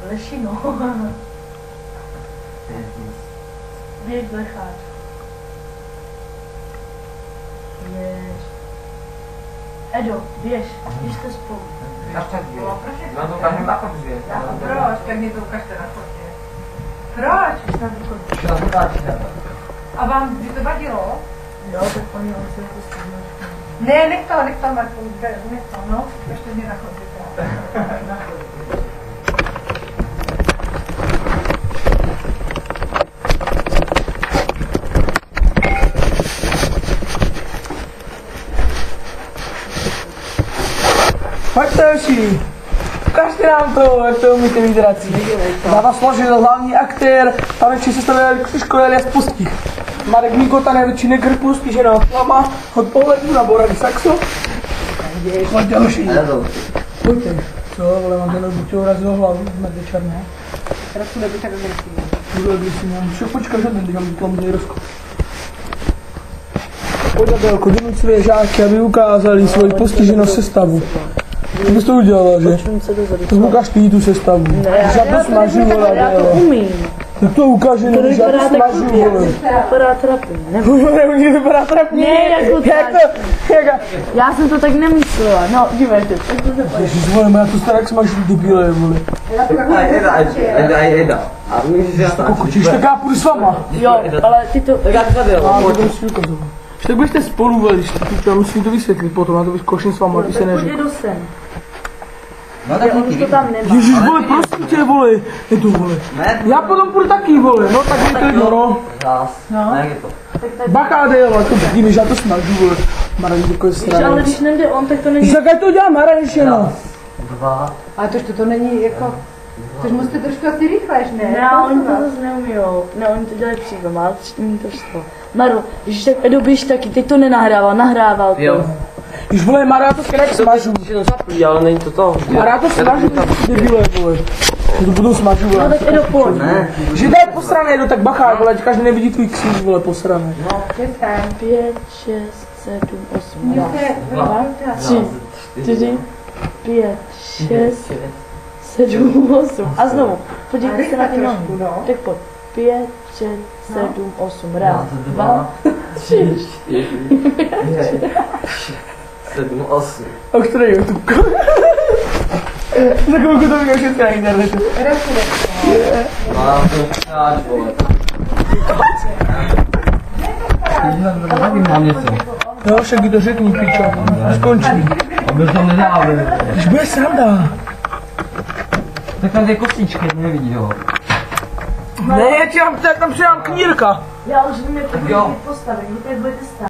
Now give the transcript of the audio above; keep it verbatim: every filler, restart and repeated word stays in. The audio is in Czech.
Lešino. Běž, Blecháč. Běž. Edo, běž, běžte spolu. Mám to ukážeme na fotě. Proč? Tak mě to ukážte na fotě. Proč? A vám by to vadilo? Jo, tak paní, on se to střídá. Ne, nech to, nech to, Marku, nech to, no. Ještě mě na chodbě. Na chodbě. Pojďte všichni, ukažte nám to, jak to umíte mít rací. Já vás složil hlavní aktér, taneční sestavě Křiško Elias Pustích. Marek Mikota, největší negr Pustí, žena Flama, od pohledu na Boran Saxo. Pojďte všichni. Pojďte. Co, vole, mám ten buď urazil hlavu, mrdě černé. Teraz bude být tak agresivní. Budu agresivní, můžu počkat, že ten dělám tlamzej rozkop. Pojďte Bélko, donucuje žáky, aby ukázali svoji postiženost sestavu. Co bys to udělala, že? To ukáž ty tu sestavu. Já to smažu, vole, já to umím. Tak to ukáže, že já to smažu, vole. Vypadá trapně. Nemůže vypadat trapně. Ne, jako tak. Jak to, jak Já jsem to tak nemyslela. No, dívejte, tak to se pojď. Ježiš, vole, já to staré jak smažu, debíle, vole. A můžeš já tam. Kokočíš, tak já půjdu s vama. Jo, ale ty to... Tak já to bylo. A to musím ukazovat. Že tak byste spolu, vole, když to, já musím to vysvětlit potom, já to vyzkouším s váma, když se neří. Pojď do sem. No tak On už to tam nemá. Ježiš, vole, prosím tě, vole, je to, vole. Já potom půjdu taky, vole, no tak je to jedno, no. Zás. No. Jak je to? Bacha, dejela, to vidíme, že já to smažu, vole. Marek, takový Víš, ale stranec. když nejde on, tak to není... Když tak ať to dělá Marek, no. Dva. Ale tož to, to není jako... Tož musíte trošku asi rychlejš, ne? Ne, oni to zase neumíjou. Ne, oni to dělají přímo, ale mi to šlo. Maru, když tak Edo běž taky, teď to nenahrával, nahrával to. Jo. Když, vole, Mara, já to skrát smažu. Že to zaplí, ale není to to. Mara, já to smažu, debíle, vole. To budu smažu, No vole. tak Edo, pojď. Ne. Že to je posrané, no tak bacha, vole, každý nevidí tvůj kříž, vole, posrané. Pět, šest, sedm, osm, Mě dva, se... dva, tři, čtyři, pět, šest, sedm, osm. A znovu, podívejte se na ty nohy. Tak pojď. Pět, šest, sedm, osm. Raz, dva, tři, Sedm, osm. A který je YouTube? Za chvilku to viděl všechno na internetu. No a to já vole. Mám něco. Jo, však to řekni, pičo. Skončí. Aby to nedávali. Když bude sranda. Tak tam ty kostičky nevidí, jo. Ne, já ti tam, tam přidám knírka. já už vím, jak to Jo. budete postavit, jak budete stát.